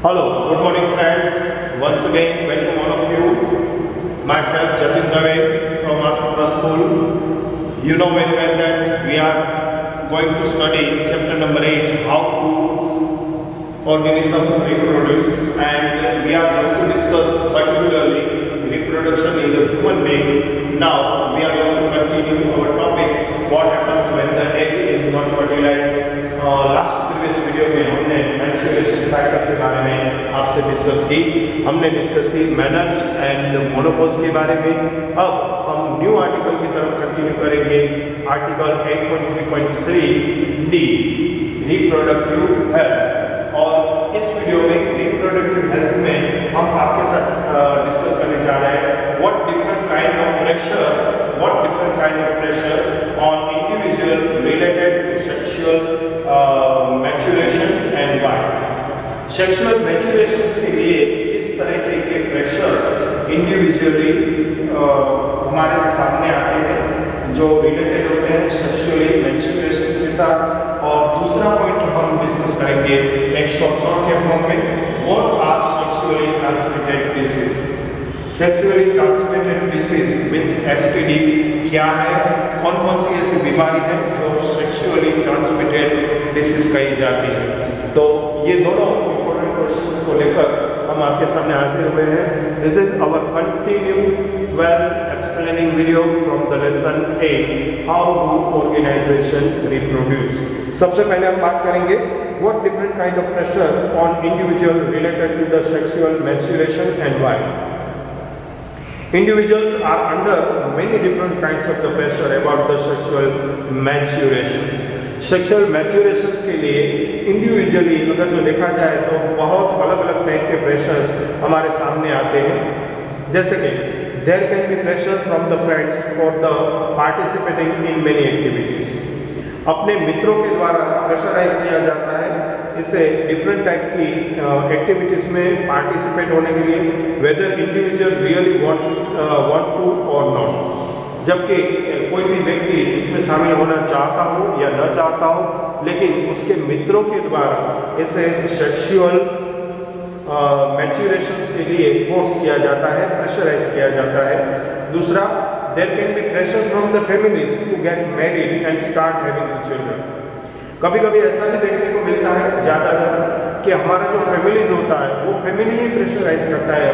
Hello, good morning friends. Once again, welcome all of you. Myself Jatin Dave from Asapura School. You know very well that we are going to study chapter number 8, how to organism reproduce, and we are going to discuss particularly reproduction in the human beings. Now we are going to continue our topic, what happens when the egg is not fertilized. Last previous video में हमने menstruation cycle के बारे में आपसे discuss की, हमने discuss की manners and menopause के बारे में। अब हम न्यू आर्टिकल की तरफ कंटिन्यू करेंगे, आर्टिकल 8.3.3 डी, रिप्रोडक्टिव हेल्थ। और इस वीडियो में रिप्रोडक्टिव हेल्थ में हम आपके साथ डिस्कस करने जा रहे हैं what different kind of pressure on individual related to sexual maturation and why. Sexual maturation के लिए किस तरह के प्रेशर्स इंडिविजुअली हमारे सामने आते हैं जो रिलेटेड होते हैं सेक्सुअली मैच्योरेशन के साथ। और दूसरा पॉइंट हम डिस्कस करेंगे एक शॉर्ट नोट के फॉर्म में, what are sexually transmitted disease. Sexually transmitted disease means STD क्या है, कौन कौन सी ऐसी बीमारी है जो सेक्सुअली ट्रांसमिटेड डिसीज कही जाती है। तो ये दोनों इंपॉर्टेंट क्वेश्चंस को लेकर हम आपके सामने हाजिर हुए हैं। This is our continue 12th explaining video from the lesson 8, how do organisation reproduce. सबसे पहले हम बात करेंगे what different kind of pressure on individual related to the sexual maturation and why. Individuals are under many different kinds of the pressure about the sexual maturations. Sexual maturations के लिए individually अगर जो देखा जाए तो बहुत अलग अलग टाइप के प्रेशर्स हमारे सामने आते हैं। जैसे कि there can be pressure from the friends for the participating in many activities. अपने मित्रों के द्वारा प्रेशराइज किया जाता है इससे डिफरेंट टाइप की एक्टिविटीज़ में पार्टिसिपेट होने के लिए, whether individual really want to or not. जबकि कोई भी व्यक्ति इसमें शामिल होना चाहता हो या न चाहता हो, लेकिन उसके मित्रों के द्वारा इसे सेक्सुअल मैच्योरेशंस के लिए फोर्स किया जाता है, प्रेशराइज किया जाता है। दूसरा, there can be pressure from the families to get married and start having the children. कभी कभी ऐसा भी देखने को मिलता है ज़्यादातर कि हमारा जो फैमिलीज होता है वो फैमिली ही प्रेशराइज करता है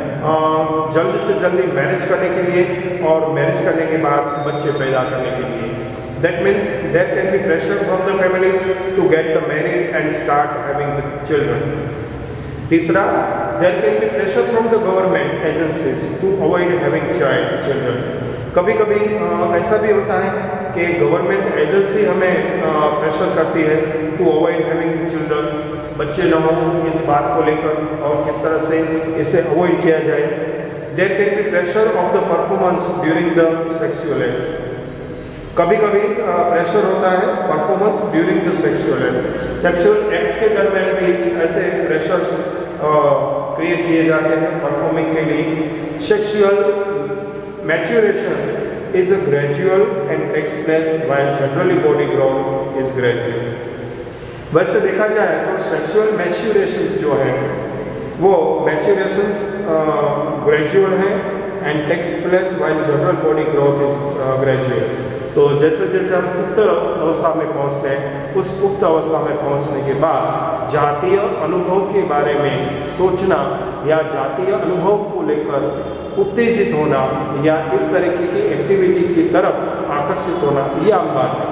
हमें जल्द से जल्दी मैरिज करने के लिए और मैरिज करने के बाद बच्चे पैदा करने के लिए। That means there can be pressure from the families to get the married and start having the children. तीसरा, there can be pressure from the government agencies to avoid having children. कभी कभी ऐसा भी होता है कि गवर्नमेंट एजेंसी हमें pressure करती है टू अवॉइड हैविंग चिल्ड्रन, बच्चे न हों इस बात को लेकर और किस तरह से इसे अवॉइड किया जाए। There can be pressure of the performance during the sexual act. कभी कभी प्रेशर होता है performance during the sexual act. Sexual act के दरमियान भी ऐसे प्रेशर्स क्रिएट किए जाते हैं परफॉर्मिंग के लिए। Sexual maturation is a gradual and takes place while generally body growth is gradual. वैसे देखा जाए तो सेक्सुअल मैच्योरेशंस जो है वो मैच्योरेशंस ग्रेजुअल है and takes place while general body growth is gradual. तो जैसे जैसे हम पुख्त अवस्था में पहुंचते हैं, उस पुख्त अवस्था में पहुंचने के बाद जातीय अनुभव के बारे में सोचना या जातीय अनुभव को लेकर उत्तेजित होना या इस तरीके की एक्टिविटी की तरफ आकर्षित होना, ये आम बात है।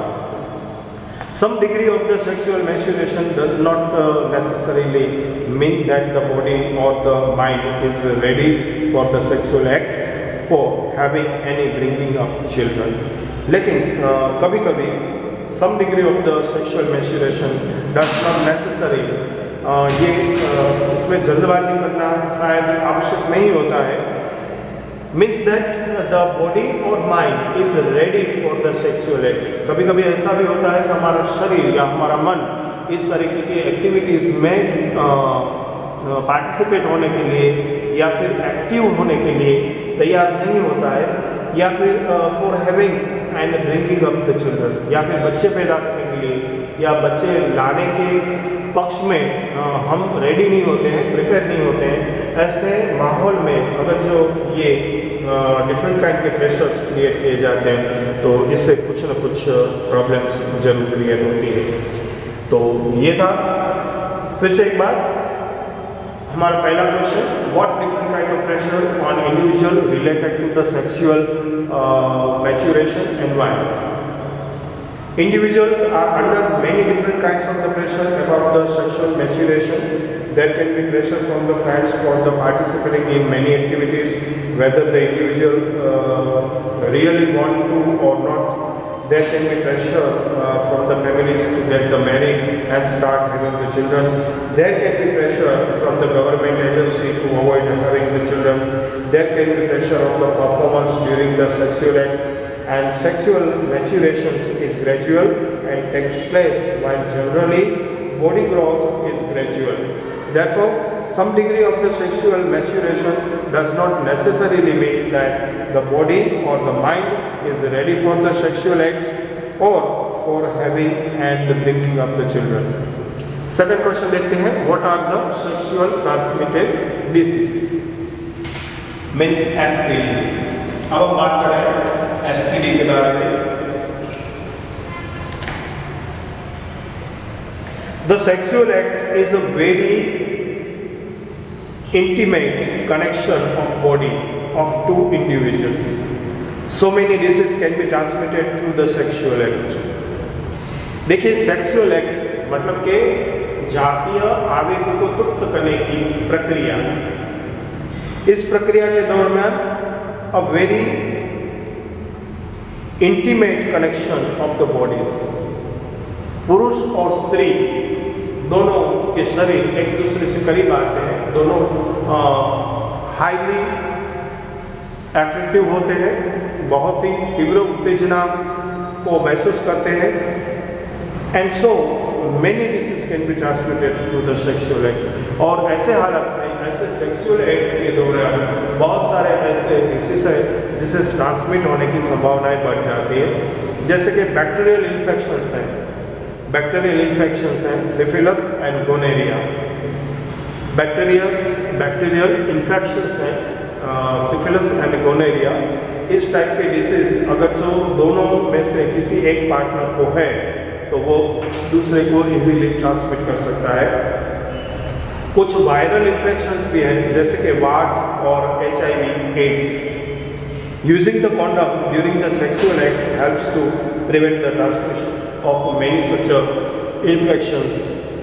Some degree of the sexual maturation does not necessarily mean that the body or the mind is ready for the sexual act for having any bringing up children. लेकिन कभी कभी some degree of the sexual maturation does not necessarily ये इसमें जल्दबाजी करना शायद आवश्यक नहीं होता है। मीन्स दैट द बॉडी और mind is ready for the sexual act. कभी कभी ऐसा भी होता है कि हमारा शरीर या हमारा मन इस तरीके की एक्टिविटीज़ में पार्टिसिपेट होने के लिए या फिर एक्टिव होने के लिए तैयार नहीं होता है, या फिर for having and bringing up the children, या फिर बच्चे पैदा करने के लिए या बच्चे लाने के पक्ष में हम रेडी नहीं होते हैं, प्रिपेयर नहीं होते हैं, ऐसे माहौल में अगर जो ये डिफरेंट काइंड के प्रेशर्स क्रिएट किए जाते हैं तो इससे कुछ न कुछ प्रॉब्लम्स जरूर क्रिएट होती है। तो ये था फिर से एक बार हमारा पहला question, what different kind of pressure on individual related to the sexual maturation and why. Individuals are under many different kinds of the pressure about the sexual maturation. There can be pressure from the friends for the participating in many activities, whether the individual really want to or not. There can be pressure from the families to get the married and start having the children. There can be pressure from the government agency to avoid having the children. There can be pressure of the performance during the sexual act. And sexual maturation is gradual and takes place, while generally body growth is gradual. Therefore, some degree of the sexual maturation does not necessarily mean that the body or the mind is ready for the sexual acts or for having and bringing up the children. Second question देखते हैं, what are the sexual transmitted disease? Means STD. अब हम बात करें STD के बारे में। The sexual act is a very intimate connection of body of two individuals. So many diseases can be transmitted through the sexual act. देखिए sexual act मतलब के जातीय आवेग को तृप्त करने की प्रक्रिया। इस प्रक्रिया के दौरान a very intimate connection of the bodies. पुरुष और स्त्री दोनों के शरीर एक दूसरे से करीब आते हैं, दोनों हाईली अट्रैक्टिव होते हैं, बहुत ही तीव्र उत्तेजना को महसूस करते हैं, and so many disease can be transmitted through the sexual act. और ऐसे हालत में ऐसे सेक्सुअल एक्ट के दौरान बहुत सारे ऐसे डिसीज है जिसे ट्रांसमिट होने की संभावनाएं बढ़ जाती है, जैसे कि बैक्टीरियल इन्फेक्शंस हैं, syphilis and gonorrhoea. Bacterial infections हैं सिफिलिस एंड गोनेरिया। इस टाइप के डिसीज अगर जो दोनों में से किसी एक पार्टनर को है तो वो दूसरे को इजीली ट्रांसमिट कर सकता है। कुछ वायरल इन्फेक्शंस भी हैं जैसे कि वार्ड्स और HIV AIDS. Using the condom during the sexual act helps to prevent the transmission of many such infections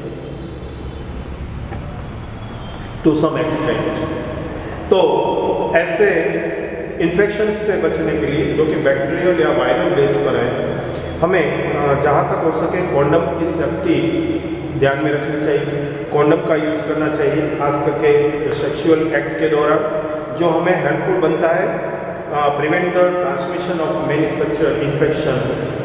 to some extent. तो ऐसे इन्फेक्शंस से बचने के लिए जो कि बैक्टीरियल या वायरल बेस पर है, हमें जहाँ तक हो सके कॉन्डम की सेफ्टी ध्यान में रखनी चाहिए, कॉन्डम का यूज़ करना चाहिए, खास करके सेक्सुअल एक्ट के दौरान, जो हमें हेल्पफुल बनता है prevent the transmission of many such infection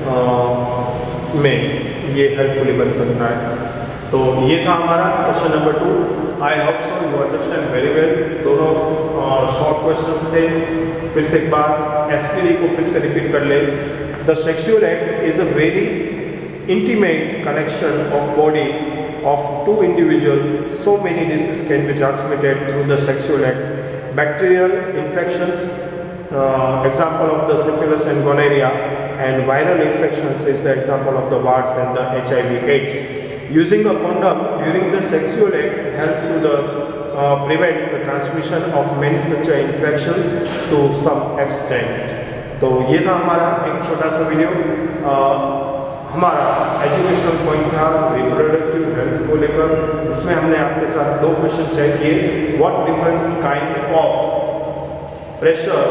में ये हेल्पफुली बन सकता है। तो ये था हमारा question number 2। I hope so you understand very well. दोनों शॉर्ट क्वेश्चंस थे। फिर से एक बार STD को फिर से रिपीट कर ले। The sexual act is a very intimate connection of body of two individuals. So many diseases can be transmitted through the sexual act. Bacterial infections, example of the syphilis and gonorrhea, and viral infections is the example of the warts and the HIV/AIDS. Using a condom during the sexual act help to the prevent the transmission of many such infections to some extent. तो ये था हमारा एक छोटा सा video. हमारा educational point था reproductive health को लेकर, जिसमें हमने आपके साथ 2 क्वेश्चन शेयर किए। What different kind of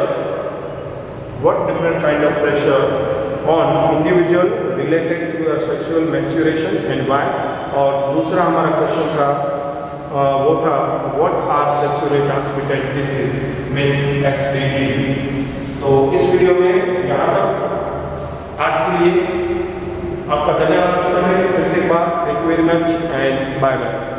pressure on individual related to the sexual maturation and why. और दूसरा हमारा क्वेश्चन था वो था what are sexually transmitted disease means STD। तो इस वीडियो में यहाँ तक आज के लिए आपका धन्यवाद। फिर से एक बार thank you very much and bye bye.